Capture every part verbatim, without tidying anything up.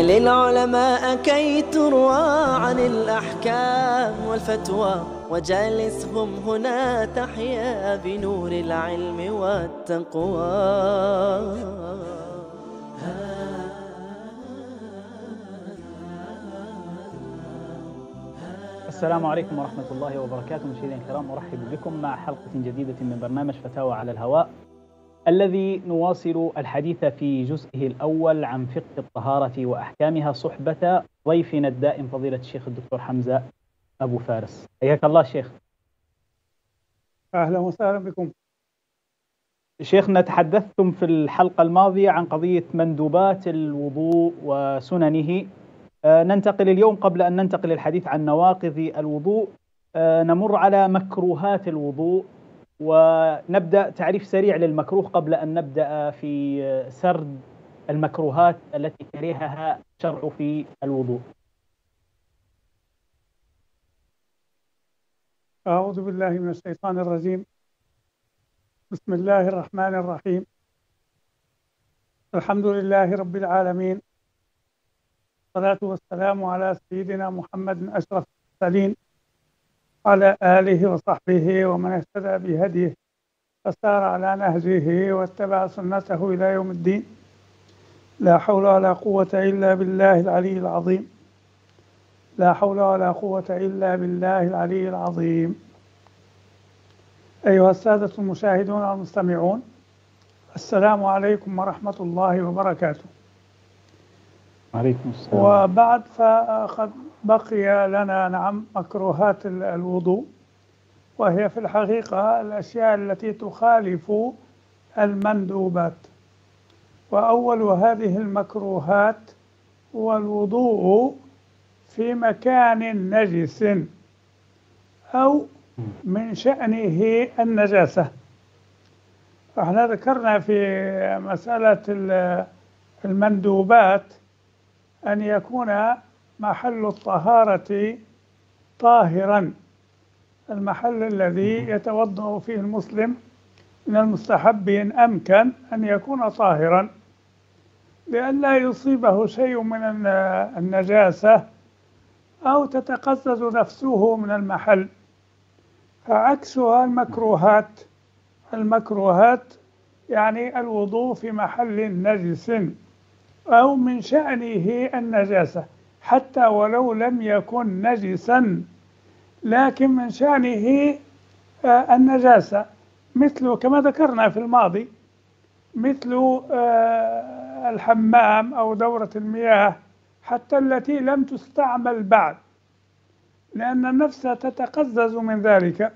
للعلماء كي تروى عن الأحكام والفتوى، وجالسهم هنا تحيا بنور العلم والتقوى. السلام عليكم ورحمة الله وبركاته. مشاهدينا الكرام، أرحب بكم مع حلقة جديدة من برنامج فتاوى على الهواء، الذي نواصل الحديث في جزئه الأول عن فقه الطهارة وأحكامها صحبة ضيفنا الدائم فضيلة الشيخ الدكتور حمزة أبو فارس. حياك الله شيخ. أهلا وسهلا بكم. شيخنا، تحدثتم في الحلقة الماضية عن قضية مندوبات الوضوء وسننه. آه ننتقل اليوم، قبل أن ننتقل للحديث عن نواقض الوضوء، آه نمر على مكروهات الوضوء، ونبدأ تعريف سريع للمكروه قبل أن نبدأ في سرد المكروهات التي كرهها الشرع في الوضوء. أعوذ بالله من الشيطان الرجيم. بسم الله الرحمن الرحيم. الحمد لله رب العالمين، والصلاة والسلام على سيدنا محمد أشرف المرسلين، على آله وصحبه ومن اهتدى بهديه فسار على نهجه واتبع سنته إلى يوم الدين. لا حول ولا قوة إلا بالله العلي العظيم. لا حول ولا قوة إلا بالله العلي العظيم. أيها السادة المشاهدون والمستمعون، السلام عليكم ورحمة الله وبركاته. عليكم السلام. وبعد فقد بقي لنا نعم مكروهات الوضوء، وهي في الحقيقة الأشياء التي تخالف المندوبات. وأول هذه المكروهات هو الوضوء في مكان نجس أو من شأنه النجاسة. احنا ذكرنا في مسألة المندوبات أن يكون محل الطهارة طاهرا. المحل الذي يتوضأ فيه المسلم من المستحب إن أمكن أن يكون طاهرا، لئلا يصيبه شيء من النجاسة أو تتقزز نفسه من المحل. فعكسها المكروهات. المكروهات يعني الوضوء في محل نجس أو من شأنه النجاسة، حتى ولو لم يكن نجسا لكن من شأنه النجاسة، مثل كما ذكرنا في الماضي، مثل الحمام أو دورة المياه حتى التي لم تستعمل بعد، لأن النفس تتقزز من ذلك.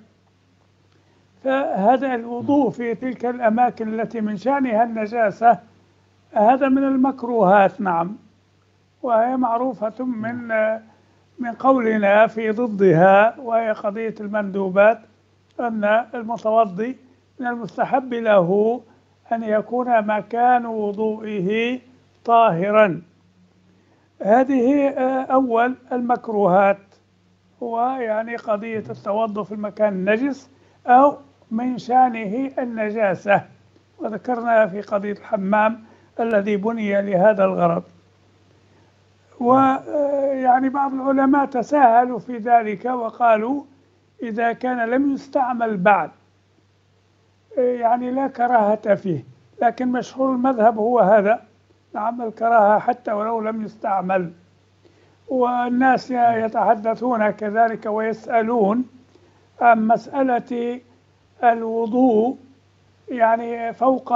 فهذا الوضوء في تلك الأماكن التي من شأنها النجاسة هذا من المكروهات، نعم، وهي معروفة من من قولنا في ضدها، وهي قضية المندوبات، أن المتوضي من المستحب له أن يكون مكان وضوئه طاهرا. هذه أول المكروهات، هو يعني قضية التوضؤ في المكان النجس أو من شأنه النجاسة. وذكرنا في قضية الحمام الذي بني لهذا الغرض. ويعني بعض العلماء تساهلوا في ذلك وقالوا إذا كان لم يستعمل بعد يعني لا كراهة فيه، لكن مشهور المذهب هو هذا، نعم، الكراهة حتى ولو لم يستعمل. والناس يتحدثون كذلك ويسألون عن مسألة الوضوء يعني فوق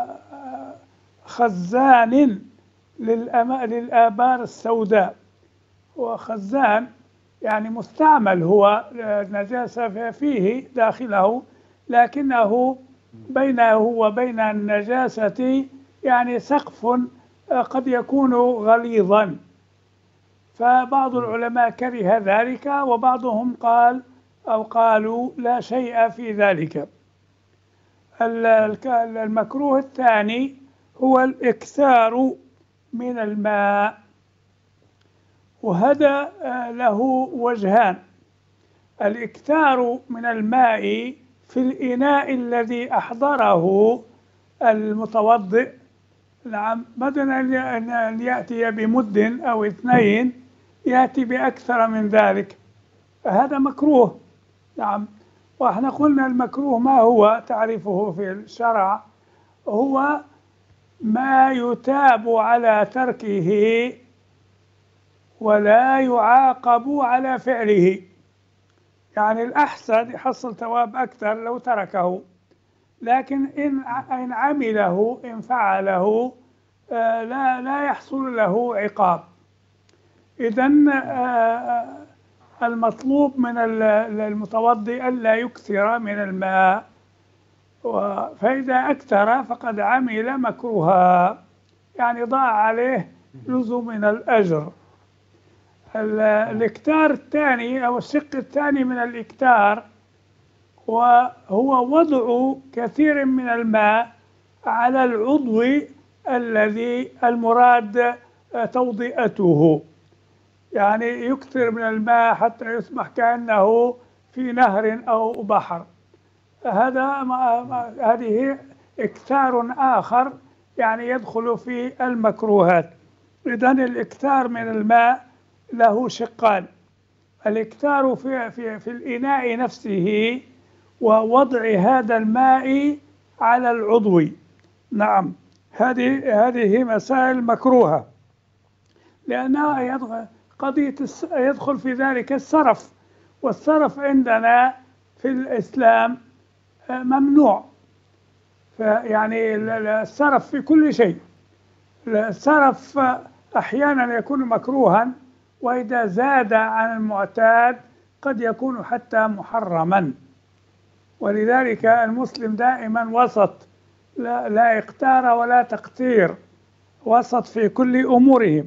خزان للآبار السوداء. وخزان يعني مستعمل، هو النجاسة فيه داخله، لكنه بينه وبين النجاسة يعني سقف قد يكون غليظا. فبعض العلماء كره ذلك، وبعضهم قال أو قالوا لا شيء في ذلك. المكروه الثاني هو الإكثار من الماء، وهذا له وجهان. الإكثار من الماء في الإناء الذي أحضره المتوضئ نعم، بدل أن يأتي بمد أو اثنين يأتي بأكثر من ذلك، فهذا مكروه. نعم. وإحنا قلنا المكروه ما هو تعريفه في الشرع؟ هو ما يتاب على تركه ولا يعاقب على فعله. يعني الأحسن يحصل ثواب أكثر لو تركه، لكن إن إن عمله إن فعله لا لا يحصل له عقاب. إذن المطلوب من المتوضئ ألا يكثر من الماء، فإذا أكثر فقد عمل مكروها، يعني ضاع عليه جزء من الأجر. الإكثار الثاني أو الشق الثاني من الإكثار وهو وضع كثير من الماء على العضو الذي المراد توضئته، يعني يكثر من الماء حتى يصبح كأنه في نهر أو بحر. هذا هذه إكثار آخر، يعني يدخل في المكروهات. إذن الإكثار من الماء له شقان: الإكثار في, في, في الإناء نفسه ووضع هذا الماء على العضو. نعم، هذه هذه مسائل مكروهة، لأنها يدخل قضية يدخل في ذلك السرف، والسرف عندنا في الإسلام ممنوع. يعني السرف في كل شيء. السرف أحيانا يكون مكروها، وإذا زاد عن المعتاد قد يكون حتى محرما. ولذلك المسلم دائما وسط، لا, لا إقتار ولا تقتير، وسط في كل أمورهم.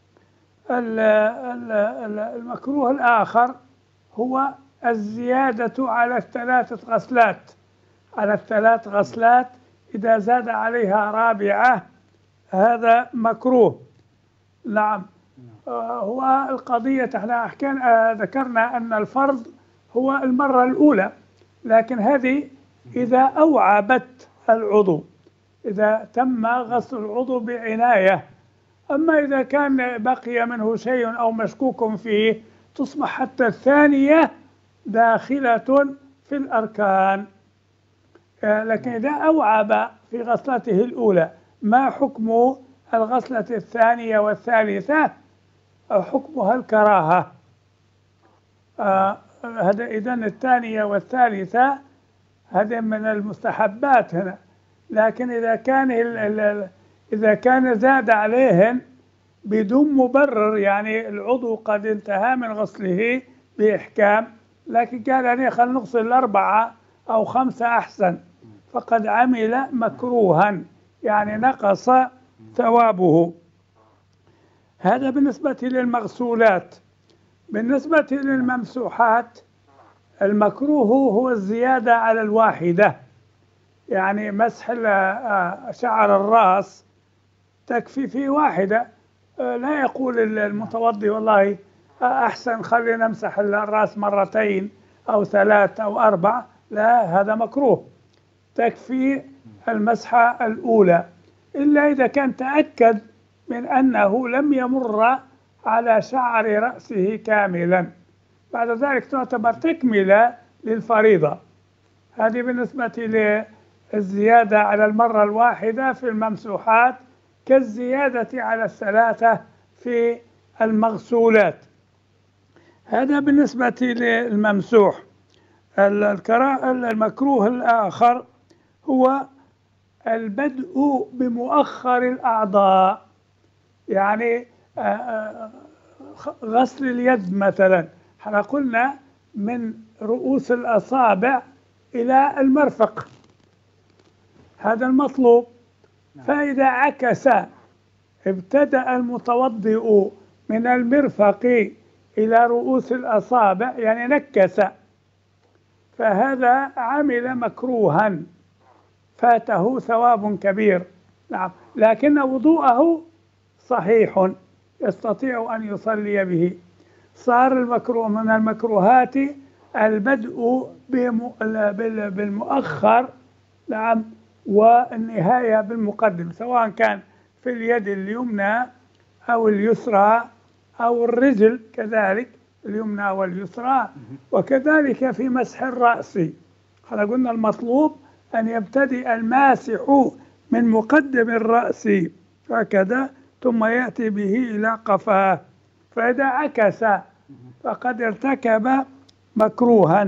المكروه الآخر هو الزيادة على الثلاثة غسلات على الثلاث غسلات إذا زاد عليها رابعة، هذا مكروه. نعم. هو القضية احنا حكينا ذكرنا أن الفرض هو المرة الأولى، لكن هذه إذا أوعبت العضو، إذا تم غسل العضو بعناية. أما إذا كان بقي منه شيء أو مشكوك فيه تصبح حتى الثانية داخلة في الأركان. لكن إذا أوعب في غسلته الأولى، ما حكم الغسلة الثانية والثالثة؟ حكمها الكراهة. آه هذا إذن الثانية والثالثة هذا من المستحبات هنا. لكن إذا كان إذا كان زاد عليهن بدون مبرر، يعني العضو قد انتهى من غسله بإحكام، لكن قال أنا خل نغسل الأربعة أو خمسة أحسن، فقد عمل مكروها، يعني نقص ثوابه. هذا بالنسبة للمغسولات. بالنسبة للممسوحات، المكروه هو الزيادة على الواحدة، يعني مسح شعر الرأس تكفي في واحدة. لا يقول المتوضي والله أحسن خلينا نمسح الرأس مرتين أو ثلاث أو أربع، لا، هذا مكروه، تكفي المسحة الأولى، إلا إذا كان تأكد من أنه لم يمر على شعر رأسه كاملا، بعد ذلك تعتبر تكملة للفريضة. هذه بالنسبة للزيادة على المرة الواحدة في الممسوحات، كالزيادة على الثلاثة في المغسولات. هذا بالنسبة للممسوح. المكروه الآخر هو البدء بمؤخر الأعضاء، يعني غسل اليد مثلا، احنا قلنا من رؤوس الأصابع إلى المرفق، هذا المطلوب. فإذا عكس ابتدأ المتوضئ من المرفق إلى رؤوس الأصابع، يعني نكس، فهذا عمل مكروها، فاته ثواب كبير. نعم، لكن وضوءه صحيح، يستطيع أن يصلي به. صار المكروه من المكروهات البدء بالمؤخر، نعم، والنهاية بالمقدم، سواء كان في اليد اليمنى أو اليسرى أو الرجل كذلك اليمنى واليسرى، وكذلك في مسح الرأس. احنا قلنا المطلوب أن يبتدئ الماسح من مقدم الرأس هكذا ثم يأتي به إلى قفاه، فإذا عكس فقد ارتكب مكروها.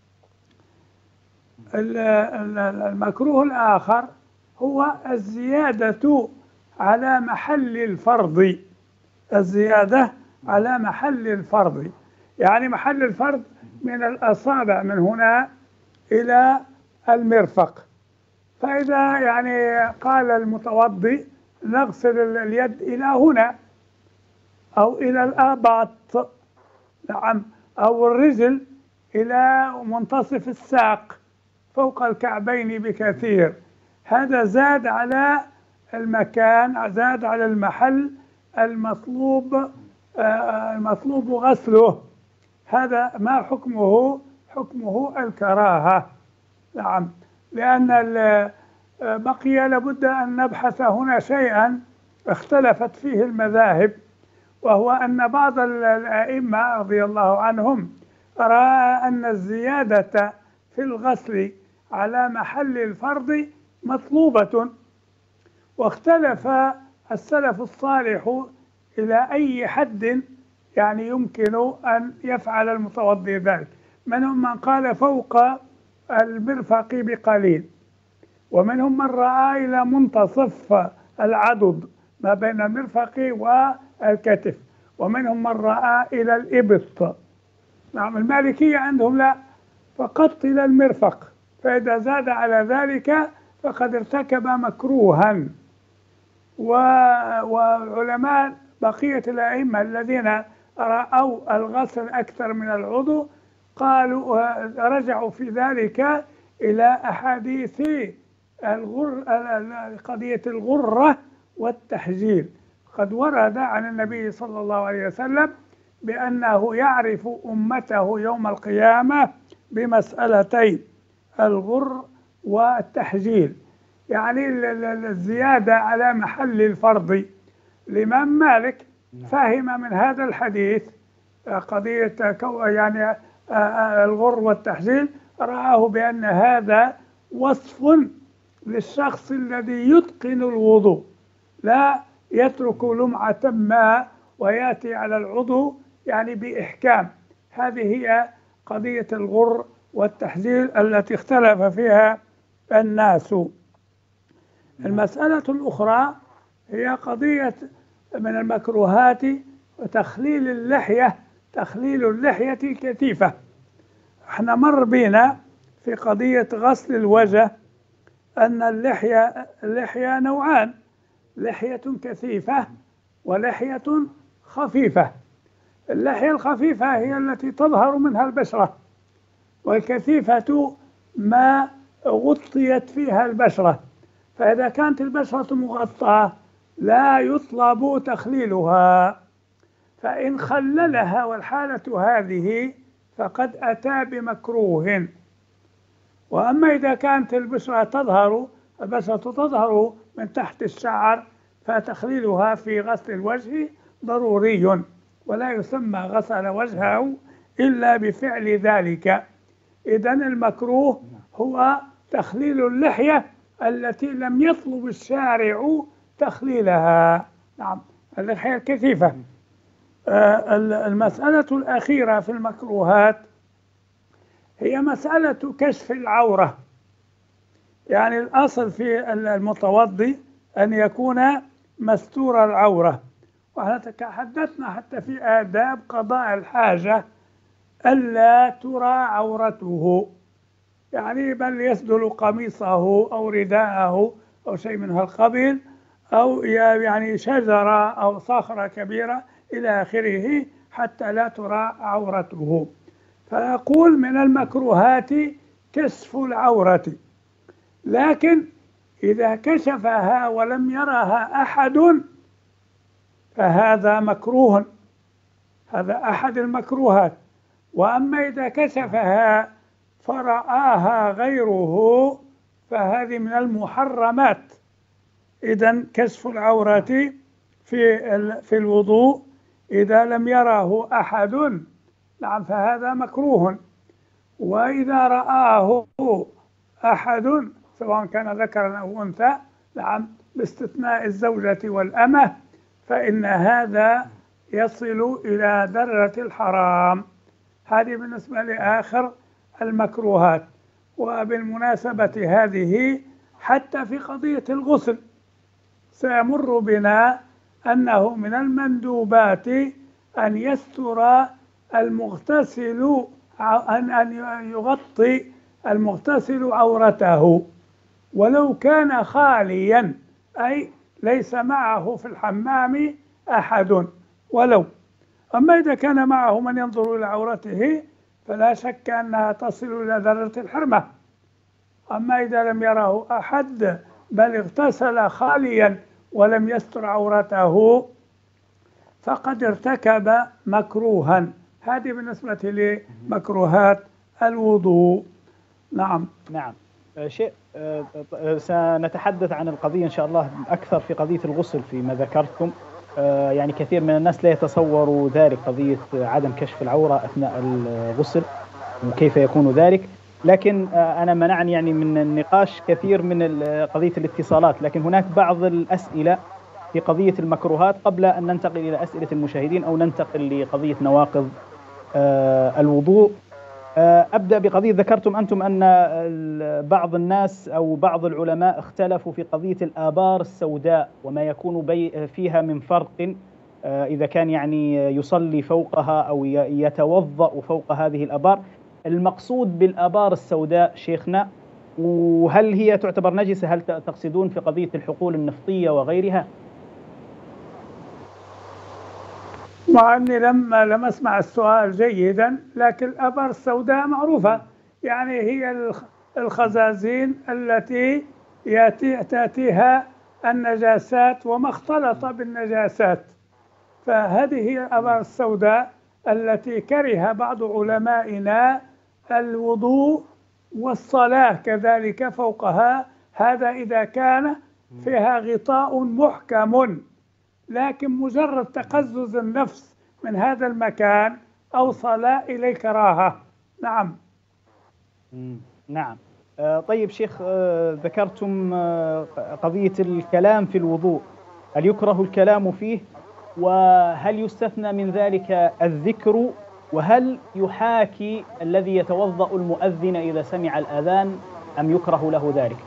المكروه الآخر هو الزيادة على محل الفرض، الزيادة على محل الفرض، يعني محل الفرض من الأصابع من هنا إلى المرفق. فإذا يعني قال المتوضي نغسل اليد إلى هنا أو إلى الآباط، نعم، أو الرجل إلى منتصف الساق فوق الكعبين بكثير، هذا زاد على المكان، زاد على المحل المطلوب المطلوب غسله. هذا ما حكمه؟ حكمه الكراهة، نعم، لأن بقي لابد أن نبحث هنا شيئا اختلفت فيه المذاهب، وهو أن بعض الأئمة رضي الله عنهم رأى أن الزيادة في الغسل على محل الفرض مطلوبة، واختلف السلف الصالح إلى أي حد يعني يمكن أن يفعل المتوضي ذلك. منهم من قال فوق المرفق بقليل، ومنهم من رأى إلى منتصف العضد ما بين المرفق والكتف، ومنهم من رأى إلى الإبط. نعم، المالكية عندهم لا، فقط إلى المرفق، فإذا زاد على ذلك فقد ارتكب مكروها. وعلماء بقية الأئمة الذين رأوا الغسل أكثر من العضو قالوا رجعوا في ذلك إلى أحاديث الغر قضية الغرة والتحجيل. قد ورد عن النبي صلى الله عليه وسلم بأنه يعرف أمته يوم القيامة بمسألتين: الغر والتحجيل، يعني الزيادة على محل الفرض. الإمام مالك فهم من هذا الحديث قضية يعني الغر والتحجيل، رآه بأن هذا وصف للشخص الذي يتقن الوضوء، لا يترك لمعة ما ويأتي على العضو يعني بإحكام. هذه هي قضية الغر والتحجيل التي اختلف فيها الناس. المسألة الأخرى هي قضية من المكروهات تخليل اللحية، تخليل اللحية الكثيفة. احنا مر بنا في قضية غسل الوجه أن اللحية اللحية نوعان: لحية كثيفة ولحية خفيفة. اللحية الخفيفة هي التي تظهر منها البشرة، والكثيفة ما غطيت فيها البشرة. فإذا كانت البشرة مغطاة لا يطلب تخليلها، فإن خللها والحالة هذه فقد أتى بمكروه. وأما إذا كانت البشرة تظهر البشرة تظهر من تحت الشعر فتخليلها في غسل الوجه ضروري، ولا يسمى غسل وجهه إلا بفعل ذلك. إذن المكروه هو تخليل اللحية التي لم يطلب الشارع تخليلها، نعم، اللحية الكثيفة. المسألة الأخيرة في المكروهات هي مسألة كشف العورة. يعني الأصل في المتوضي أن يكون مستور العورة، وإحنا تحدثنا حتى في آداب قضاء الحاجة ألا ترى عورته، يعني بل يسدل قميصه أو رداءه أو شيء من هالقبيل، أو يعني شجرة أو صخرة كبيرة إلى آخره حتى لا ترى عورته. فيقول من المكروهات كشف العورة، لكن إذا كشفها ولم يرها أحد فهذا مكروه، هذا أحد المكروهات. وأما إذا كشفها فرآها غيره فهذه من المحرمات، إذن كشف العورة في في الوضوء إذا لم يره أحد نعم فهذا مكروه، وإذا رآه أحد سواء كان ذكرا أو أنثى نعم باستثناء الزوجة والأمة فإن هذا يصل إلى درجة الحرام. هذه بالنسبة لآخر المكروهات. وبالمناسبة هذه حتى في قضية الغسل سيمر بنا أنه من المندوبات أن يستر المغتسل أن أن يغطي المغتسل عورته ولو كان خاليا، أي ليس معه في الحمام أحد ولو. أما إذا كان معه من ينظر إلى عورته فلا شك أنها تصل إلى درجة الحرمة. أما إذا لم يره أحد بل اغتسل خاليا ولم يستر عورته فقد ارتكب مكروها. هذه بالنسبة لمكروهات الوضوء. نعم نعم. شيء سنتحدث عن القضية إن شاء الله أكثر في قضية الغسل فيما ذكرتم. يعني كثير من الناس لا يتصوروا ذلك، قضية عدم كشف العورة أثناء الغسل وكيف يكون ذلك. لكن أنا منعني يعني من النقاش كثير من قضية الاتصالات، لكن هناك بعض الأسئلة في قضية المكروهات قبل أن ننتقل إلى أسئلة المشاهدين أو ننتقل لقضية نواقض الوضوء. أبدأ بقضية ذكرتم أنتم أن بعض الناس أو بعض العلماء اختلفوا في قضية الآبار السوداء وما يكون بي فيها من فرق إذا كان يعني يصلي فوقها أو يتوضأ فوق هذه الآبار. المقصود بالآبار السوداء شيخنا، وهل هي تعتبر نجسة؟ هل تقصدون في قضية الحقول النفطية وغيرها؟ مع أني لم لم أسمع السؤال جيدا، لكن الآبار السوداء معروفة، يعني هي الخزازين التي يأتي تأتيها النجاسات وما اختلط بالنجاسات، فهذه هي الآبار السوداء التي كره بعض علمائنا الوضوء والصلاة كذلك فوقها، هذا إذا كان فيها غطاء محكم، لكن مجرد تقزز النفس من هذا المكان أوصل إلى الكراهة. نعم. نعم. طيب شيخ، ذكرتم قضية الكلام في الوضوء، هل يكره الكلام فيه؟ وهل يستثنى من ذلك الذكر؟ وهل يحاكي الذي يتوضأ المؤذن إذا سمع الأذان أم يكره له ذلك؟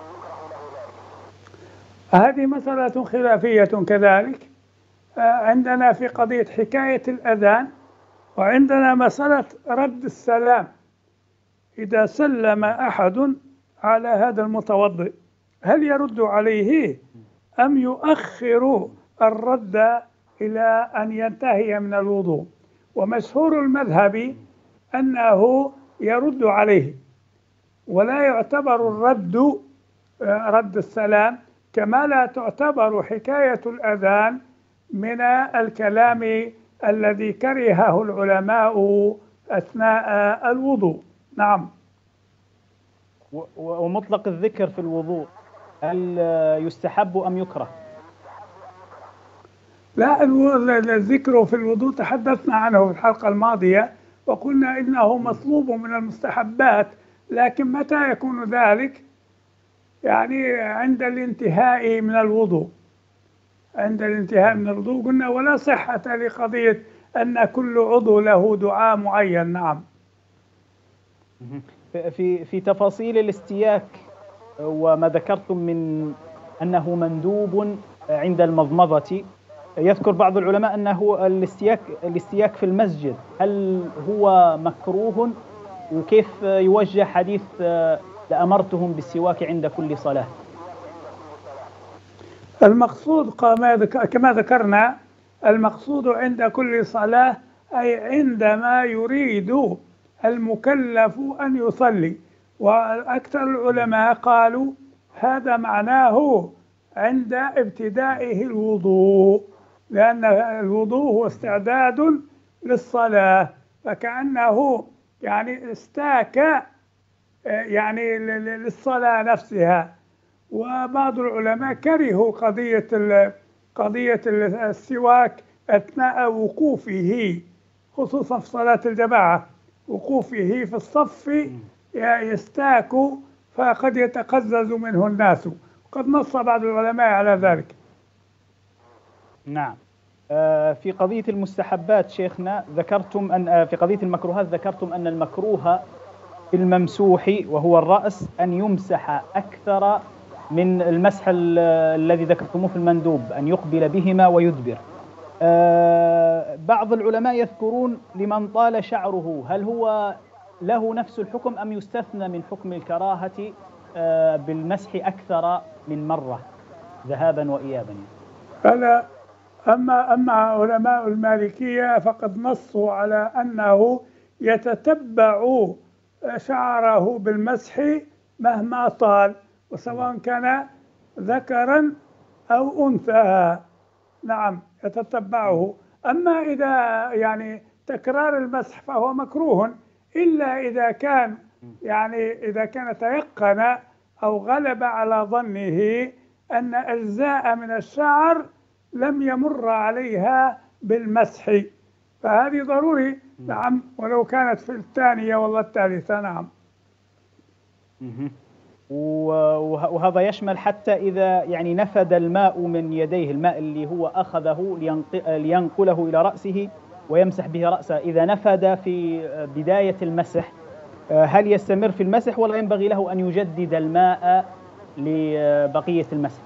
هذه مسألة خلافية كذلك. عندنا في قضية حكاية الأذان، وعندنا مسألة رد السلام. إذا سلم أحد على هذا المتوضئ هل يرد عليه أم يؤخر الرد إلى أن ينتهي من الوضوء؟ ومشهور المذهب أنه يرد عليه، ولا يعتبر الرد رد السلام، كما لا تعتبر حكاية الأذان من الكلام الذي كرهه العلماء أثناء الوضوء. نعم. ومطلق الذكر في الوضوء هل يستحب أم يكره؟ لا، الذكر في الوضوء تحدثنا عنه في الحلقة الماضية وقلنا إنه مطلوب من المستحبات، لكن متى يكون ذلك؟ يعني عند الانتهاء من الوضوء. عند الانتهاء من الوضوء قلنا ولا صحة لقضية أن كل عضو له دعاء معين. نعم. في في تفاصيل الاستياك وما ذكرتم من أنه مندوب عند المضمضة، يذكر بعض العلماء أنه الاستياك الاستياك في المسجد هل هو مكروه؟ وكيف يوجه حديث لأمرتهم بالسواك عند كل صلاة؟ المقصود كما ذكرنا، المقصود عند كل صلاة أي عندما يريد المكلف أن يصلي، وأكثر العلماء قالوا هذا معناه عند ابتدائه الوضوء، لأن الوضوء هو استعداد للصلاة، فكأنه يعني استاك يعني للصلاة نفسها. وبعض العلماء كرهوا قضية قضية السواك أثناء وقوفه، خصوصا في صلاة الجماعة، وقوفه في الصف يستاك فقد يتقزز منه الناس، وقد نص بعض العلماء على ذلك. نعم. في قضية المستحبات شيخنا ذكرتم أن في قضية المكروهات ذكرتم أن المكروه في الممسوح وهو الرأس أن يمسح أكثر من المسح الذي ذكرتموه في المندوب، أن يقبل بهما ويدبر. بعض العلماء يذكرون لمن طال شعره، هل هو له نفس الحكم أم يستثنى من حكم الكراهة بالمسح أكثر من مرة ذهابا وإيابا؟ فلا أما أما علماء المالكية فقد نصوا على أنه يتتبع شعره بالمسح مهما طال، وسواء كان ذكرا أو أنثى. نعم يتتبعه. أما إذا يعني تكرار المسح فهو مكروه، إلا إذا كان يعني إذا كان تيقن أو غلب على ظنه أن أجزاء من الشعر لم يمر عليها بالمسح، فهذه ضروري. نعم ولو كانت في الثانية ولا الثالثة. نعم. وهذا يشمل حتى إذا يعني نفد الماء من يديه، الماء اللي هو أخذه لينقله إلى رأسه ويمسح به رأسه، إذا نفد في بداية المسح هل يستمر في المسح ولا ينبغي له أن يجدد الماء لبقية المسح؟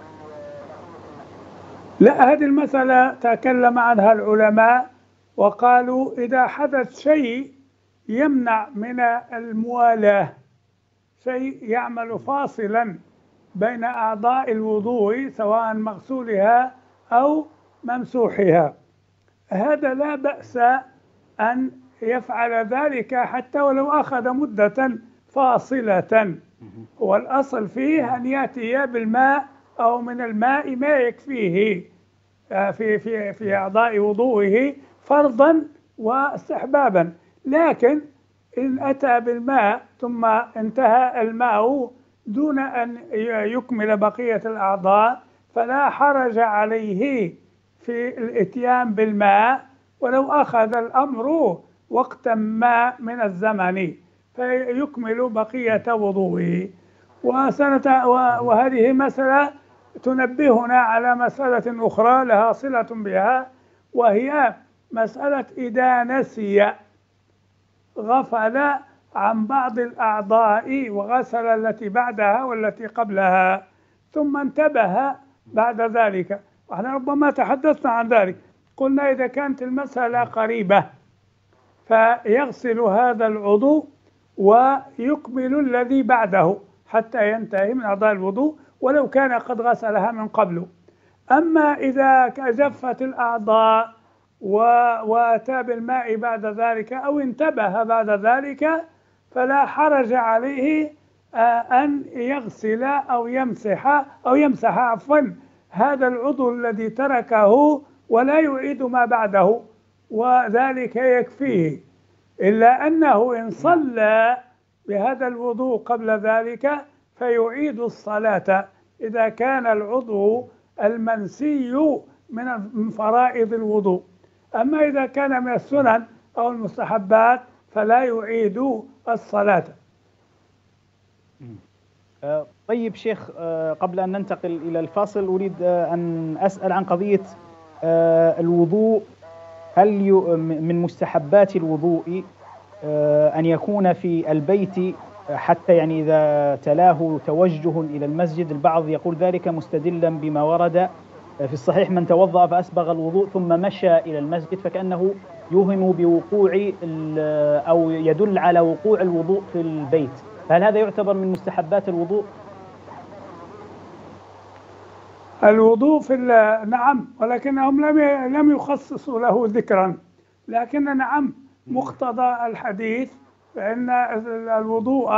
لا، هذه المسألة تكلم عنها العلماء وقالوا إذا حدث شيء يمنع من الموالاة، شيء يعمل فاصلا بين أعضاء الوضوء سواء مغسولها أو ممسوحها، هذا لا بأس أن يفعل ذلك حتى ولو أخذ مدة فاصلة. هو الأصل فيه أن يأتي بالماء أو من الماء ما يكفيه في في في أعضاء وضوئه فرضا واستحبابا، لكن إن أتى بالماء ثم انتهى الماء دون أن يكمل بقية الأعضاء فلا حرج عليه في الإتيان بالماء ولو أخذ الأمر وقتا ما من الزمن فيكمل بقية وضوئه. وهذه مسألة تنبهنا على مسألة أخرى لها صلة بها، وهي مسألة إذا نسي غفل عن بعض الأعضاء وغسل التي بعدها والتي قبلها ثم انتبه بعد ذلك، وإحنا ربما تحدثنا عن ذلك، قلنا إذا كانت المسألة قريبة فيغسل هذا العضو ويكمل الذي بعده حتى ينتهي من أعضاء الوضوء ولو كان قد غسلها من قبل. أما إذا جفت الأعضاء وأتى بالماء بعد ذلك أو انتبه بعد ذلك فلا حرج عليه أن يغسل أو يمسح أو يمسح عفوا هذا العضو الذي تركه ولا يعيد ما بعده، وذلك يكفيه، إلا أنه إن صلى بهذا الوضوء قبل ذلك فيعيد الصلاة إذا كان العضو المنسي من فرائض الوضوء. أما إذا كان من السنن أو المستحبات فلا يعيد الصلاة. طيب شيخ، قبل أن ننتقل إلى الفاصل أريد أن أسأل عن قضية الوضوء. هل من مستحبات الوضوء أن يكون في البيت حتى يعني إذا تلاه توجه إلى المسجد؟ البعض يقول ذلك مستدلا بما ورد في الصحيح من توضأ فأسبغ الوضوء ثم مشى إلى المسجد فكأنه يوهم بوقوع أو يدل على وقوع الوضوء في البيت، فهل هذا يعتبر من مستحبات الوضوء؟ الوضوء في نعم، ولكنهم لم لم يخصصوا له ذكرا، لكن نعم مقتضى الحديث فإن الوضوء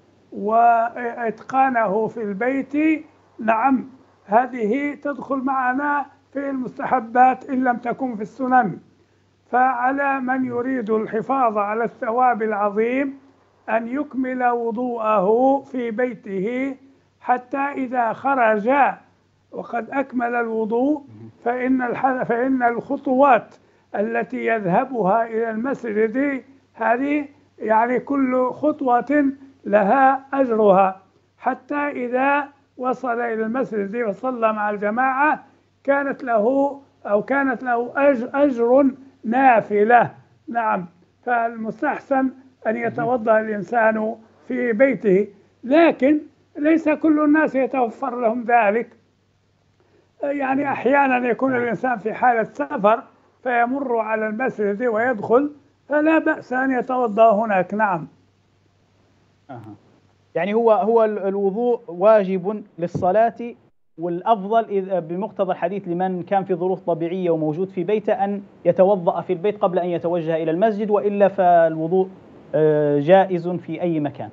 وإتقانه في البيت نعم هذه تدخل معنا في المستحبات إن لم تكن في السنن. فعلى من يريد الحفاظ على الثواب العظيم أن يكمل وضوءه في بيته حتى إذا خرج وقد أكمل الوضوء فإن فإن الخطوات التي يذهبها إلى المسجد هذه يعني كل خطوة لها أجرها، حتى إذا وصل إلى المسجد وصلى مع الجماعة كانت له أو كانت له أجر نافلة. نعم، فالمستحسن أن يتوضأ الإنسان في بيته، لكن ليس كل الناس يتوفر لهم ذلك. يعني أحيانا يكون الإنسان في حالة سفر فيمر على المسجد ويدخل، فلا بأس أن يتوضأ هناك. نعم. أه. يعني هو هو الوضوء واجب للصلاة، والأفضل إذا بمقتضى الحديث لمن كان في ظروف طبيعية وموجود في بيته أن يتوضأ في البيت قبل أن يتوجه إلى المسجد، وإلا فالوضوء جائز في أي مكان.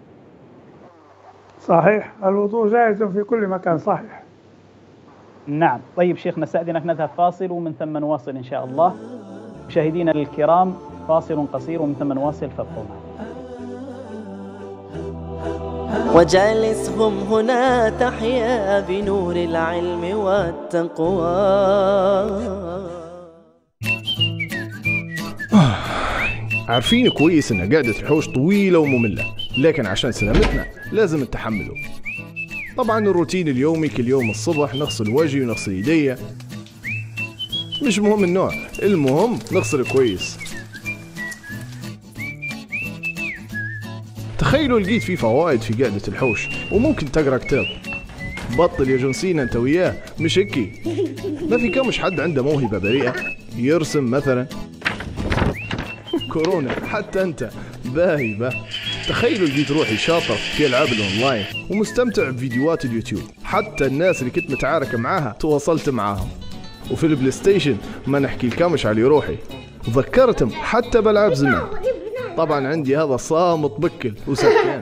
صحيح، الوضوء جائز في كل مكان. صحيح. نعم. طيب شيخ، نستأذنك نذهب فاصل ومن ثم نواصل إن شاء الله. مشاهدينا الكرام، فاصل قصير ومن ثم نواصل، فابقوا معنا. وجالسهم هنا تحيا بنور العلم والتقوى. عارفين كويس ان قعدة الحوش طويلة ومملة، لكن عشان سلامتنا لازم نتحمله. طبعا الروتين اليومي كل يوم الصبح نغسل وجهي ونغسل يدي، مش مهم النوع، المهم نغسل كويس. تخيلوا لقيت في فوائد في قعدة الحوش وممكن تقرأ كتاب. بطل يا جونسينا انت وياه، مش هيكي؟ ما في كمش حد عنده موهبة بريئة يرسم مثلا؟ كورونا حتى انت باهي به. تخيلوا لقيت روحي شاطر في العاب الاونلاين ومستمتع بفيديوهات اليوتيوب، حتى الناس اللي كنت متعارك معاها تواصلت معاهم. وفي البلاي ستيشن ما نحكي الكامش على روحي، وذكرتهم حتى بالعاب زمان. طبعا عندي هذا صامت بكل وسكان.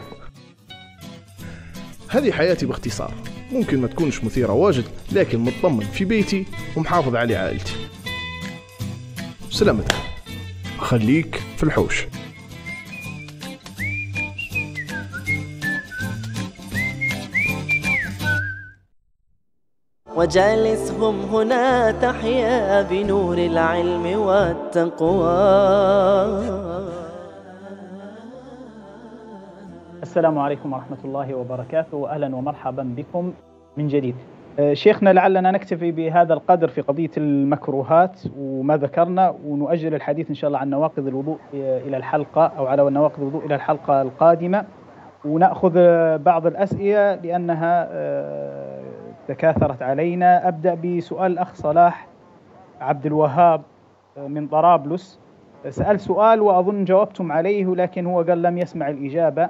هذه حياتي باختصار، ممكن ما تكونش مثيرة واجد، لكن مطمن في بيتي ومحافظ على عائلتي. سلامتك، خليك في الحوش. وجالسهم هنا تحيا بنور العلم والتقوى. السلام عليكم ورحمة الله وبركاته، وأهلا ومرحبا بكم من جديد. شيخنا، لعلنا نكتفي بهذا القدر في قضية المكروهات وما ذكرنا، ونؤجل الحديث إن شاء الله عن نواقض الوضوء إلى الحلقة أو على نواقض الوضوء إلى الحلقة القادمة، ونأخذ بعض الأسئلة لأنها تكاثرت علينا. أبدأ بسؤال الأخ صلاح عبد الوهاب من طرابلس. سأل سؤال وأظن جاوبتم عليه، لكن هو قال لم يسمع الإجابة.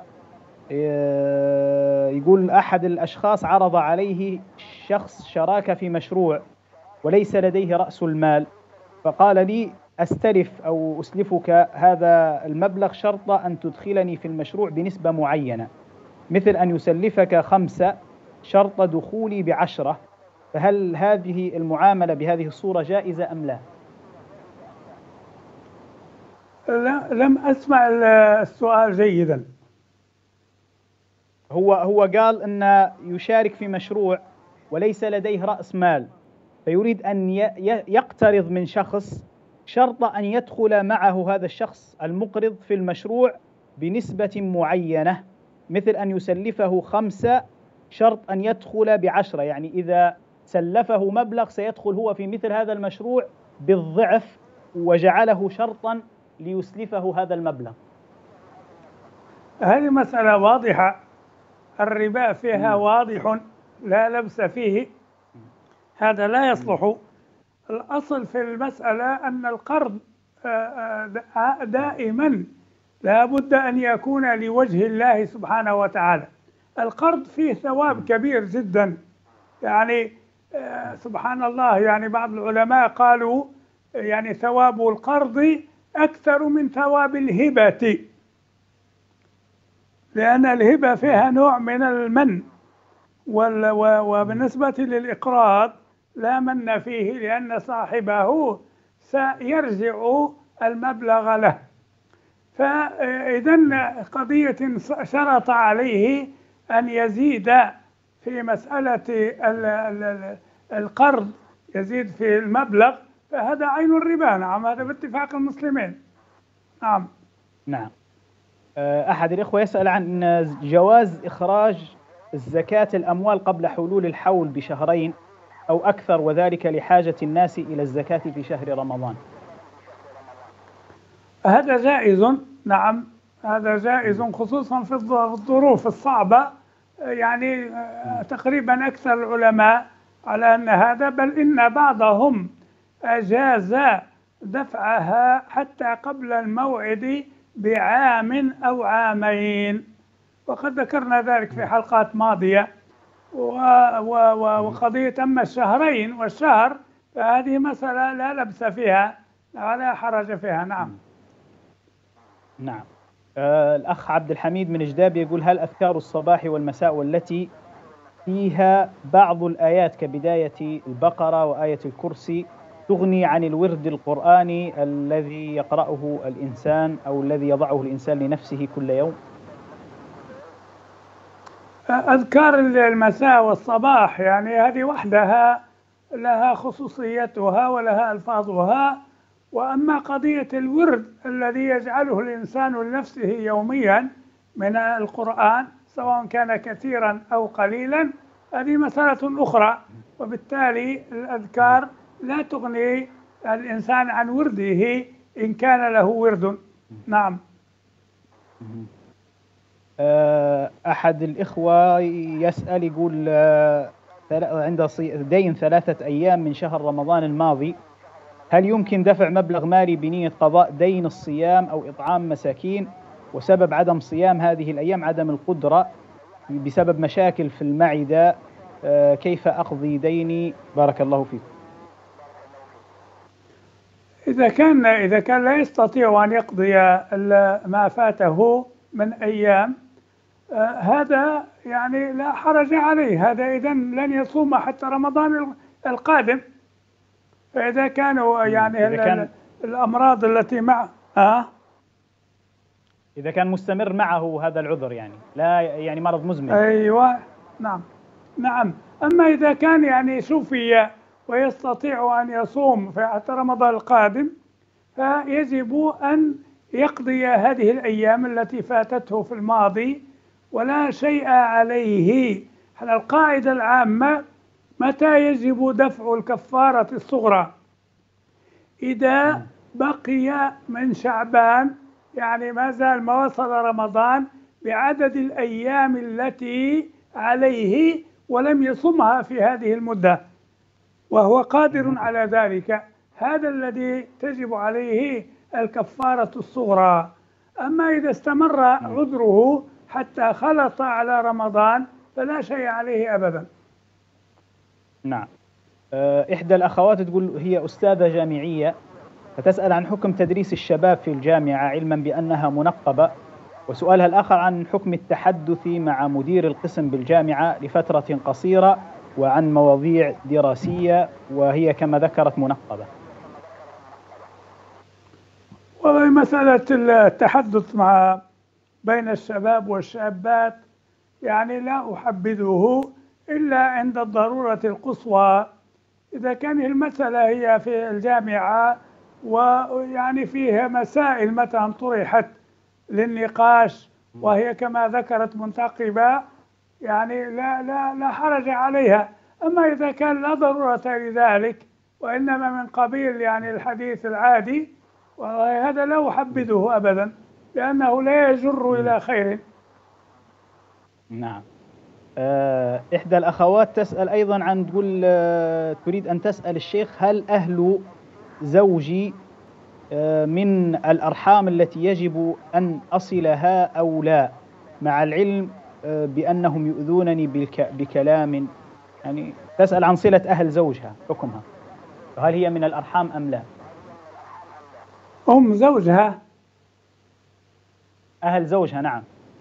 يقول أحد الأشخاص عرض عليه شخص شراكة في مشروع وليس لديه رأس المال، فقال لي أستلف أو أسلفك هذا المبلغ شرط أن تدخلني في المشروع بنسبة معينة، مثل أن يسلفك خمسة شرط دخولي بعشرة، فهل هذه المعاملة بهذه الصورة جائزة أم لا؟ لا، لم أسمع السؤال جيدا. هو هو قال أن يشارك في مشروع وليس لديه رأس مال، فيريد أن يقترض من شخص شرط أن يدخل معه هذا الشخص المقرض في المشروع بنسبة معينة، مثل أن يسلفه خمسة شرط أن يدخل بعشرة، يعني إذا سلفه مبلغ سيدخل هو في مثل هذا المشروع بالضعف، وجعله شرطا ليسلفه هذا المبلغ. هذه مسألة واضحة، الربا فيها واضح لا لبس فيه، هذا لا يصلح. الأصل في المسألة أن القرض دائما لا بد أن يكون لوجه الله سبحانه وتعالى. القرض فيه ثواب كبير جدا، يعني سبحان الله، يعني بعض العلماء قالوا يعني ثواب القرض أكثر من ثواب الهبة، لأن الهبة فيها نوع من المن، وبالنسبة للإقراض لا من فيه، لأن صاحبه سيرجع المبلغ له. فإذا قضية شرط عليه أن يزيد في مسألة ال- ال- ال- القرض يزيد في المبلغ فهذا عين الربا. نعم، هذا باتفاق المسلمين. نعم. نعم. أحد الإخوة يسأل عن جواز إخراج الزكاة الأموال قبل حلول الحول بشهرين أو أكثر، وذلك لحاجة الناس إلى الزكاة في شهر رمضان. هذا جائز. نعم، هذا جائز خصوصا في الظروف الصعبة. يعني تقريبا أكثر العلماء على أن هذا، بل إن بعضهم أجاز دفعها حتى قبل الموعد بعام أو عامين، وقد ذكرنا ذلك في حلقات ماضية. وقضية أما الشهرين والشهر فهذه مسألة لا لبس فيها ولا حرج فيها. نعم. نعم. آه الأخ عبد الحميد من جداب يقول: هل أذكار الصباح والمساء والتي فيها بعض الآيات كبداية البقرة وآية الكرسي تغني عن الورد القرآني الذي يقرأه الإنسان أو الذي يضعه الإنسان لنفسه كل يوم؟ أذكار المساء والصباح يعني هذه وحدها لها خصوصيتها ولها ألفاظها. وأما قضية الورد الذي يجعله الإنسان لنفسه يوميا من القرآن سواء كان كثيرا أو قليلا هذه مسألة أخرى، وبالتالي الأذكار لا تغني الإنسان عن ورده إن كان له ورد. نعم. أحد الإخوة يسأل يقول: عند دين ثلاثة أيام من شهر رمضان الماضي، هل يمكن دفع مبلغ مالي بنية قضاء دين الصيام أو إطعام مساكين، وسبب عدم صيام هذه الأيام عدم القدرة بسبب مشاكل في المعدة، كيف أقضي ديني؟ بارك الله فيكم. إذا كان إذا كان لا يستطيع أن يقضي ما فاته من أيام هذا يعني لا حرج عليه، هذا إذن لن يصوم حتى رمضان القادم. فإذا كانوا يعني إذا كان الأمراض التي مع آه إذا كان مستمر معه هذا العذر، يعني لا يعني مرض مزمن. أيوة. نعم. نعم. أما إذا كان يعني شفي ويستطيع أن يصوم في رمضان القادم فيجب أن يقضي هذه الأيام التي فاتته في الماضي ولا شيء عليه. القاعدة العامة: متى يجب دفع الكفارة الصغرى؟ إذا بقي من شعبان، يعني ما زال ما وصل رمضان بعدد الأيام التي عليه ولم يصمها في هذه المدة وهو قادر على ذلك، هذا الذي تجب عليه الكفارة الصغرى. أما إذا استمر عذره حتى خلط على رمضان فلا شيء عليه أبدا. نعم. إحدى الأخوات تقول هي أستاذة جامعية، فتسأل عن حكم تدريس الشباب في الجامعة علما بأنها منقبة، وسؤالها الآخر عن حكم التحدث مع مدير القسم بالجامعة لفترة قصيرة وعن مواضيع دراسية وهي كما ذكرت منقبة. والله مسألة التحدث مع بين الشباب والشابات يعني لا أحبذه إلا عند الضرورة القصوى. إذا كان المسألة هي في الجامعة ويعني فيها مسائل مثلا طرحت للنقاش وهي كما ذكرت منتقبة يعني لا لا لا حرج عليها. أما إذا كان لا ضرورة لذلك وإنما من قبيل يعني الحديث العادي وهذا لا أحبذه أبدا لأنه لا يجر إلى خير. نعم. أه إحدى الأخوات تسأل أيضا عن تقول أه تريد أن تسأل الشيخ: هل أهل زوجي أه من الأرحام التي يجب أن أصلها أو لا، مع العلم أه بأنهم يؤذونني بكلام، يعني تسأل عن صلة أهل زوجها حكمها، هل هي من الأرحام أم لا؟ أم زوجها أهل زوجها. نعم.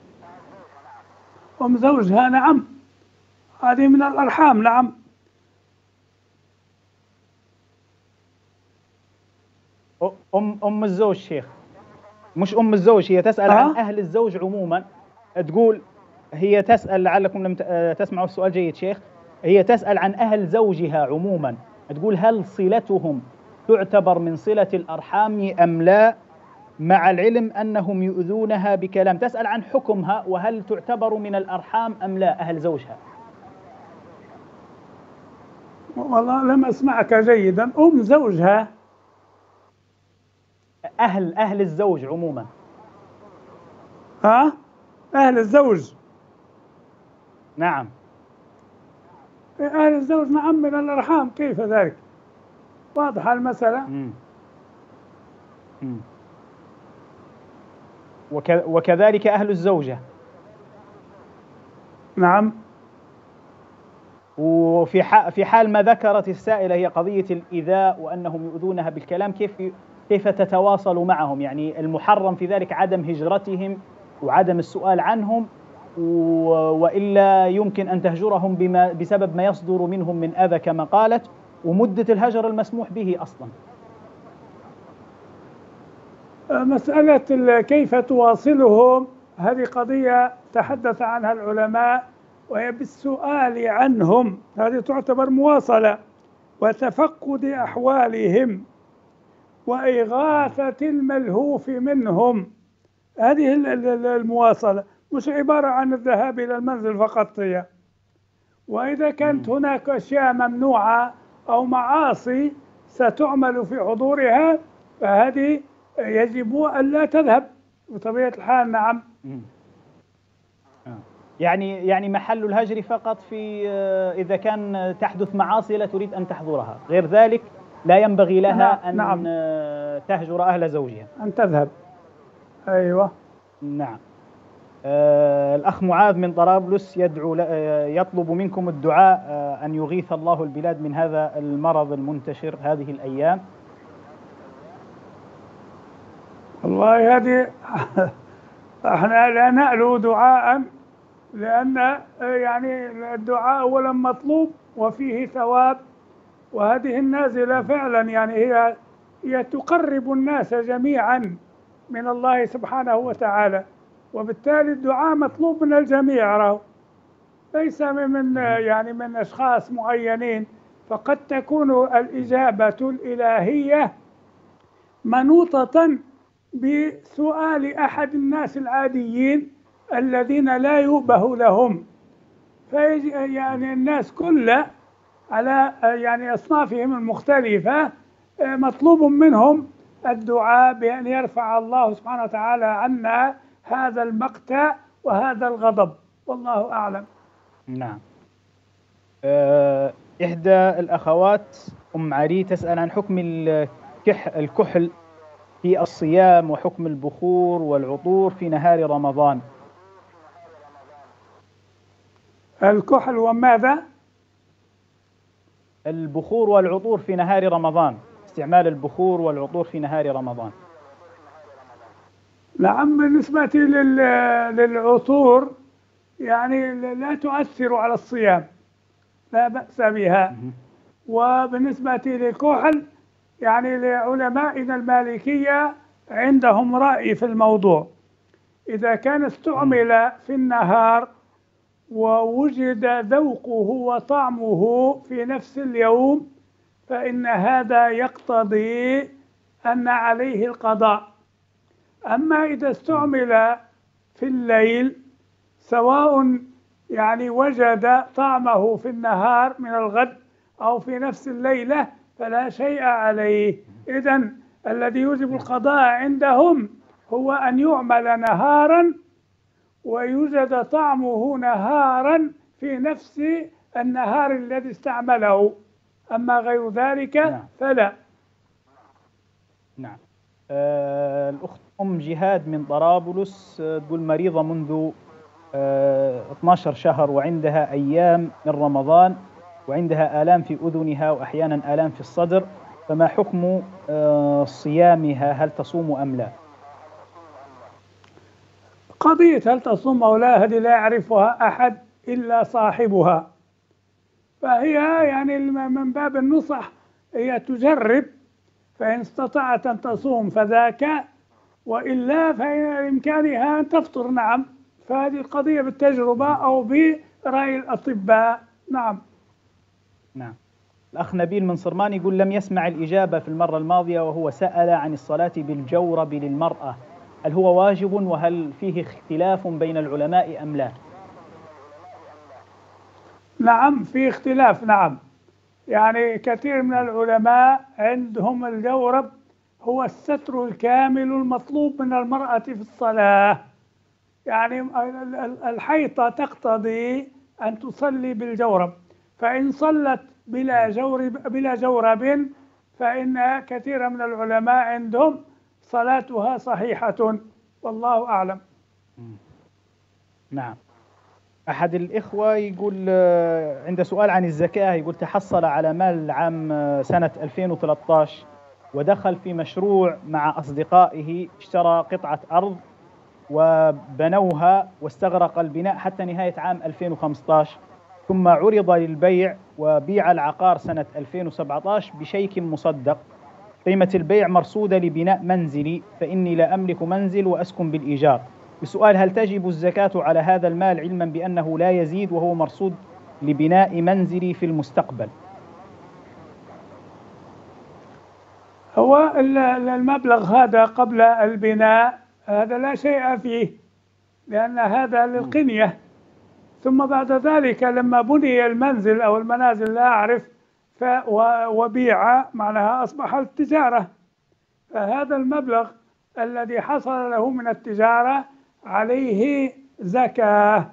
أم زوجها نعم، هذه من الأرحام. نعم. أم أم الزوج شيخ، مش أم الزوج، هي تسأل أه؟ عن أهل الزوج عموما، تقول هي تسأل، لعلكم لم تسمعوا السؤال جيد شيخ، هي تسأل عن أهل زوجها عموما، تقول هل صلتهم تعتبر من صلة الأرحام أم لا، مع العلم أنهم يؤذونها بكلام. تسأل عن حكمها وهل تعتبر من الأرحام أم لا أهل زوجها. والله لم أسمعك جيدا. أم زوجها، أهل أهل الزوج عموما. ها؟ أهل الزوج. نعم. أهل الزوج نعم من الأرحام، كيف ذلك؟ واضحة المسألة. مم. مم. وكذلك أهل الزوجة. نعم. وفي في حال ما ذكرت السائلة هي قضية الإيذاء وأنهم يؤذونها بالكلام، كيف كيف تتواصل معهم؟ يعني المحرم في ذلك عدم هجرتهم وعدم السؤال عنهم، وإلا يمكن أن تهجرهم بما بسبب ما يصدر منهم من أذى كما قالت، ومدة الهجر المسموح به أصلا. مسألة كيف تواصلهم هذه قضية تحدث عنها العلماء، وهي بالسؤال عنهم، هذه تعتبر مواصلة، وتفقد أحوالهم وإغاثة الملهوف منهم، هذه المواصلة، مش عبارة عن الذهاب إلى المنزل فقط. هي وإذا كانت هناك أشياء ممنوعة أو معاصي ستعمل في حضورها فهذه يجب أن لا تذهب بطبيعة الحال. نعم. يعني يعني محل الهجر فقط في إذا كان تحدث معاصي لا تريد أن تحضرها، غير ذلك لا ينبغي لها أن نعم. تهجر أهل زوجها، أن تذهب. أيوة. نعم. آه الأخ معاذ من طرابلس يدعو يطلب منكم الدعاء آه أن يغيث الله البلاد من هذا المرض المنتشر هذه الأيام. والله هذه احنا لا نألو دعاء، لأن يعني الدعاء أولا مطلوب وفيه ثواب، وهذه النازلة فعلا يعني هي هي تقرب الناس جميعا من الله سبحانه وتعالى، وبالتالي الدعاء مطلوب من الجميع، راه ليس من يعني من أشخاص معينين، فقد تكون الإجابة الإلهية منوطة بسؤال أحد الناس العاديين الذين لا يؤبه لهم، في يعني الناس كلها على يعني أصنافهم المختلفة مطلوب منهم الدعاء بأن يرفع الله سبحانه وتعالى عنا هذا المقتى وهذا الغضب، والله أعلم. نعم. إحدى الأخوات أم علي تسأل عن حكم الكحل في الصيام وحكم البخور والعطور في نهار رمضان. الكحل وماذا؟ البخور والعطور في نهار رمضان، استعمال البخور والعطور في نهار رمضان. نعم. بالنسبة للعطور يعني لا تؤثر على الصيام، لا بأس بها. وبالنسبة للكحل يعني لعلمائنا المالكية عندهم رأي في الموضوع، إذا كان استعمل في النهار ووجد ذوقه وطعمه في نفس اليوم فإن هذا يقتضي أن عليه القضاء. أما إذا استعمل في الليل سواء يعني وجد طعمه في النهار من الغد أو في نفس الليلة فلا شيء عليه. إذن الذي يوجب القضاء عندهم هو أن يعمل نهارا ويوجد طعمه نهارا في نفس النهار الذي استعمله، أما غير ذلك فلا. نعم. آه الأخت أم جهاد من طرابلس آه تقول مريضة منذ آه اثني عشر شهر وعندها أيام من رمضان وعندها آلام في أذنها وأحيانا آلام في الصدر، فما حكم آه صيامها؟ هل تصوم أم لا؟ قضية هل تصوم أو لا هذه لا يعرفها أحد إلا صاحبها، فهي يعني من باب النصح هي تجرب، فإن استطاعت أن تصوم فذاك، وإلا فإن بإمكانها أن تفطر. نعم، فهذه القضية بالتجربة أو برأي الأطباء. نعم. نعم. الأخ نبيل من صرمان يقول لم يسمع الإجابة في المرة الماضية، وهو سأل عن الصلاة بالجورب للمرأة، هل هو واجب وهل فيه اختلاف بين العلماء أم لا؟ نعم في اختلاف. نعم يعني كثير من العلماء عندهم الجورب هو الستر الكامل المطلوب من المرأة في الصلاة. يعني الحيطة تقتضي أن تصلي بالجورب، فإن صلت بلا جورب بلا جورب فإن كثير من العلماء عندهم صلاتها صحيحة، والله أعلم. نعم. أحد الإخوة يقول عند سؤال عن الزكاة، يقول تحصل على مال عام سنة ألفين وثلاثة عشر ودخل في مشروع مع أصدقائه، اشترى قطعة أرض وبنوها واستغرق البناء حتى نهاية عام ألفين وخمسة عشر، ثم عرض للبيع وبيع العقار سنة ألفين وسبعة عشر بشيك مصدق، قيمة البيع مرصودة لبناء منزلي، فإني لا أملك منزل وأسكن بالإيجار. السؤال هل تجب الزكاة على هذا المال علما بأنه لا يزيد وهو مرصود لبناء منزلي في المستقبل؟ هو المبلغ هذا قبل البناء هذا لا شيء فيه، لأن هذا للقنية، ثم بعد ذلك لما بني المنزل أو المنازل لا أعرف وبيع معناها أصبح التجارة، فهذا المبلغ الذي حصل له من التجارة عليه زكاة.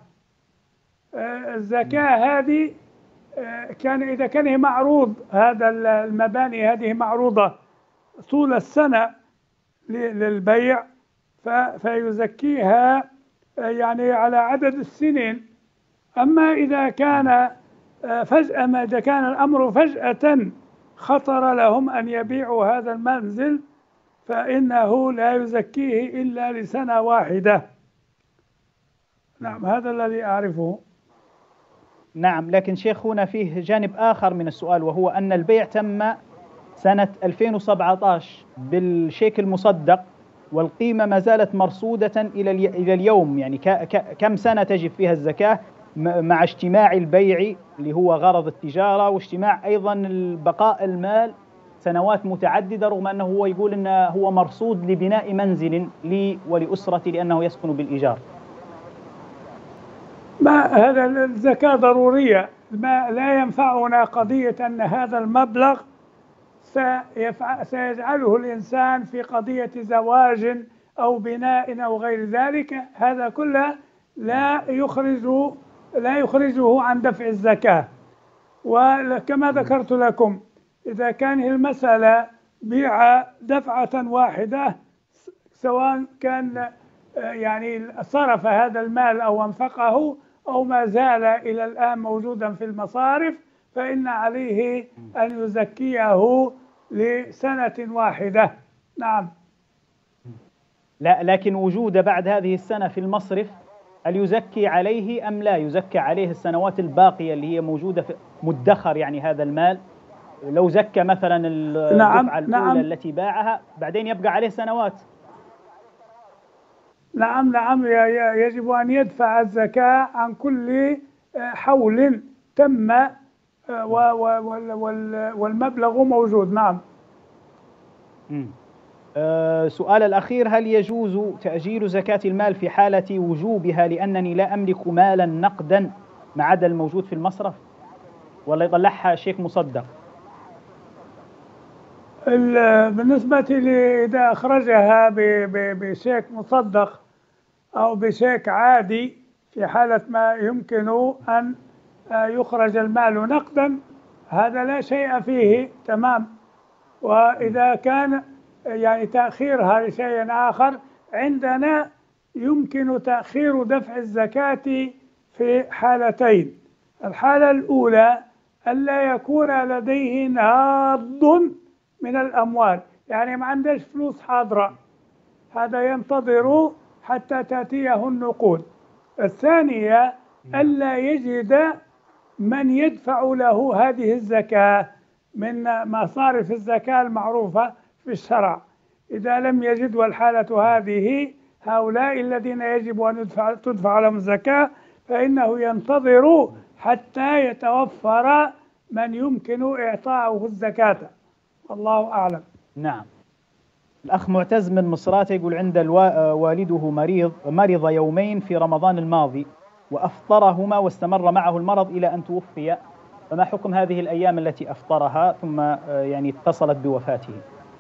الزكاة هذه كان إذا كان معروض، هذا المباني هذه معروضة طول السنة للبيع فيزكيها يعني على عدد السنين. أما إذا كان فجأة ما إذا كان الأمر فجأة خطر لهم أن يبيعوا هذا المنزل فإنه لا يزكيه إلا لسنة واحدة. نعم هذا الذي أعرفه. نعم، لكن شيخ هنا فيه جانب آخر من السؤال، وهو أن البيع تم سنة ألفين وسبعة عشر بالشيك المصدق والقيمة ما زالت مرصودة إلى إلى اليوم، يعني كم سنة تجب فيها الزكاة مع اجتماع البيع اللي هو غرض التجارة واجتماع أيضا بقاء المال سنوات متعددة، رغم أنه هو يقول أنه هو مرصود لبناء منزل لي ولأسرتي لأنه يسكن بالإيجار. ما هذا الزكاة ضرورية، ما لا ينفعنا قضية أن هذا المبلغ سيجعله الإنسان في قضية زواج أو بناء أو غير ذلك، هذا كله لا يخرج لا يخرجه عن دفع الزكاة. وكما ذكرت لكم إذا كان المسألة بيع دفعة واحدة سواء كان يعني صرف هذا المال أو أنفقه أو ما زال إلى الآن موجودا في المصارف فإن عليه أن يزكيه لسنة واحدة. نعم. لا، لكن وجود بعد هذه السنة في المصرف هل يزكي عليه أم لا يزكي عليه السنوات الباقية اللي هي موجودة في مدخر يعني هذا المال؟ لو زكى مثلا الدفعة نعم الأولى نعم التي باعها بعدين يبقى عليه سنوات. نعم نعم يجب أن يدفع الزكاة عن كل حول تم والمبلغ موجود. نعم. م. أه سؤال الأخير، هل يجوز تأجيل زكاة المال في حالة وجوبها لأنني لا أملك مالا نقدا ما عدا الموجود في المصرف، ولا يطلعها شيك مصدق؟ بالنسبة لي إذا أخرجها بشيك مصدق أو بشيك عادي في حالة ما يمكن أن يخرج المال نقدا هذا لا شيء فيه، تمام. وإذا كان يعني تأخيرها لشيء آخر عندنا يمكن تأخير دفع الزكاة في حالتين. الحالة الأولى ألا يكون لديه ناض من الأموال، يعني ما عندش فلوس حاضرة، هذا ينتظر حتى تأتيه النقود. الثانية ألا يجد من يدفع له هذه الزكاة من مصارف الزكاة المعروفة في الشرع. إذا لم يجد والحالة هذه هؤلاء الذين يجب أن يدفع تدفع لهم الزكاة، فإنه ينتظر حتى يتوفر من يمكن إعطاؤه الزكاة. والله أعلم. نعم. الأخ معتز من مصراتة يقول عند الوا... والده مريض مرض يومين في رمضان الماضي وأفطرهما واستمر معه المرض إلى أن توفي، فما حكم هذه الأيام التي أفطرها ثم يعني اتصلت بوفاته؟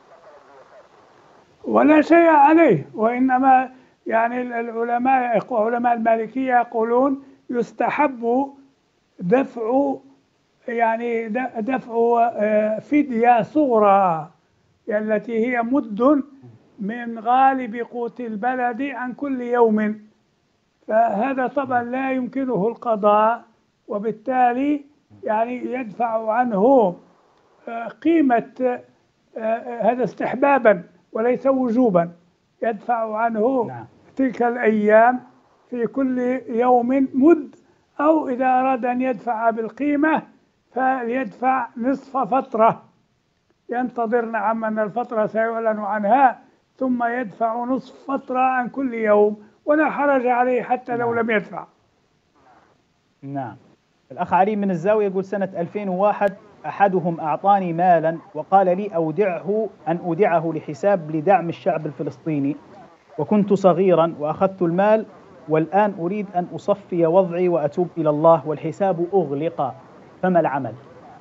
ولا شيء عليه، وإنما يعني العلماء علماء المالكية يقولون يستحب دفع يعني دفع فدية صغرى التي هي مد من غالب قوت البلد عن كل يوم، فهذا طبعا لا يمكنه القضاء، وبالتالي يعني يدفع عنه قيمة هذا استحبابا وليس وجوبا، يدفع عنه نعم. تلك الأيام في كل يوم مد، أو إذا أراد أن يدفع بالقيمة فليدفع نصف فترة، ينتظر نعم أن الفترة سيعلن عنها ثم يدفع نصف فترة عن كل يوم، ولا حرج عليه حتى لو لم يدفع. نعم. الأخ علي من الزاوية يقول سنة ألفين وواحد أحدهم أعطاني مالا وقال لي أودعه أن أودعه لحساب لدعم الشعب الفلسطيني، وكنت صغيرا وأخذت المال والآن أريد أن أصفي وضعي وأتوب إلى الله والحساب أغلق، فما العمل؟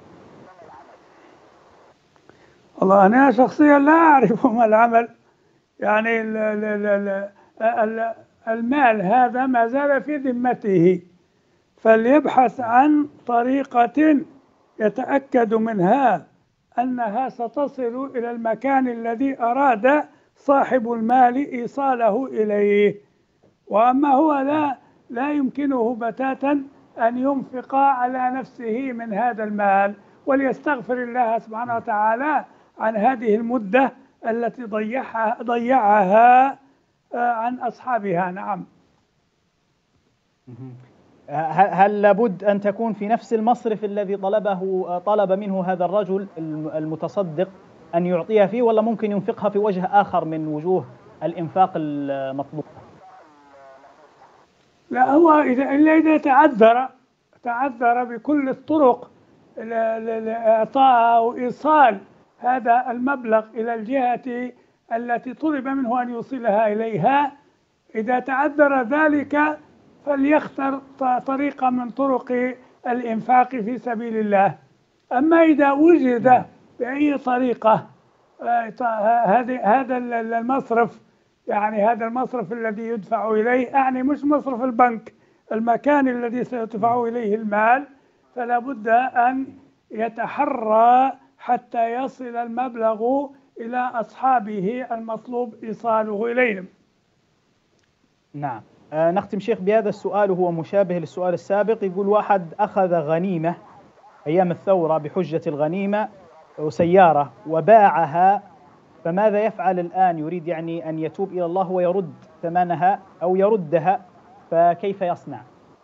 والله أنا شخصيا لا أعرف ما العمل، يعني المال هذا ما زال في ذمته، فليبحث عن طريقة يتأكد منها أنها ستصل إلى المكان الذي أراد صاحب المال إيصاله إليه. وأما هو لا لا يمكنه بتاتا أن ينفق على نفسه من هذا المال، وليستغفر الله سبحانه وتعالى عن هذه المدة التي ضيعها ضيعها عن أصحابها. نعم. هل لابد أن تكون في نفس المصرف الذي طلبه طلب منه هذا الرجل المتصدق أن يعطيها فيه، ولا ممكن ينفقها في وجه آخر من وجوه الإنفاق المطلوب؟ لا، هو إذا إلا إذا تعذر تعذر بكل الطرق لإعطاء أو إيصال هذا المبلغ إلى الجهة التي طلب منه أن يوصلها إليها، إذا تعذر ذلك فليختر طريقة من طرق الإنفاق في سبيل الله. أما إذا وجد بأي طريقة هذا المصرف، يعني هذا المصرف الذي يدفع إليه، يعني مش مصرف البنك، المكان الذي سيدفع إليه المال، فلا بد أن يتحرى حتى يصل المبلغ إلى أصحابه المطلوب إيصاله إليهم. نعم. آه نختم شيخ بهذا السؤال وهو مشابه للسؤال السابق. يقول واحد أخذ غنيمة أيام الثورة بحجة الغنيمة وسيارة وباعها، فماذا يفعل الآن؟ يريد يعني أن يتوب إلى الله ويرد ثمنها أو يردها، فكيف يصنع؟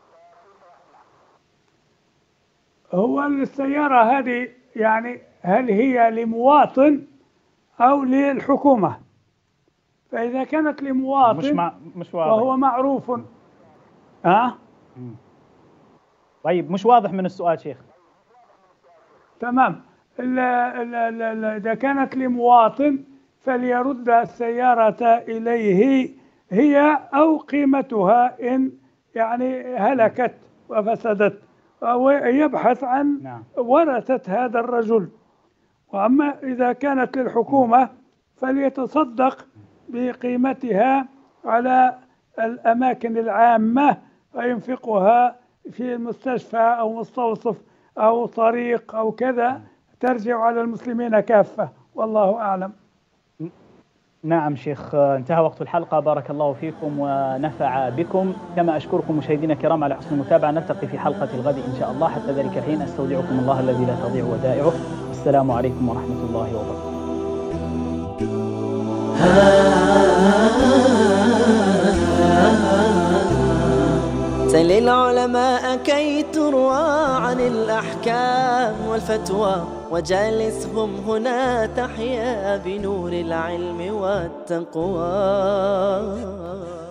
هو السيارة هذه يعني هل هي لمواطن أو للحكومة؟ فإذا كانت لمواطن مش مع مش واضح، وهو معروف. ها؟ طيب مش واضح من السؤال شيخ. تمام. ال ال ال إذا كانت لمواطن فليرد السيارة إليه هي أو قيمتها إن يعني هلكت وفسدت، ويبحث عن نعم. ورثة هذا الرجل. وأما إذا كانت للحكومة فليتصدق بقيمتها على الأماكن العامة وينفقها في المستشفى أو مستوصف أو طريق أو كذا، ترجع على المسلمين كافة. والله أعلم. نعم شيخ، انتهى وقت الحلقة، بارك الله فيكم ونفع بكم. كما أشكركم مشاهدينا الكرام على حسن المتابعة. نلتقي في حلقة الغد إن شاء الله، حتى ذلك الحين أستودعكم الله الذي لا تضيع ودائعه. السلام عليكم ورحمة الله وبركاته. سل العلماء كي تروى عن الأحكام والفتوى وجالسهم هنا تحيا بنور العلم والتقوى.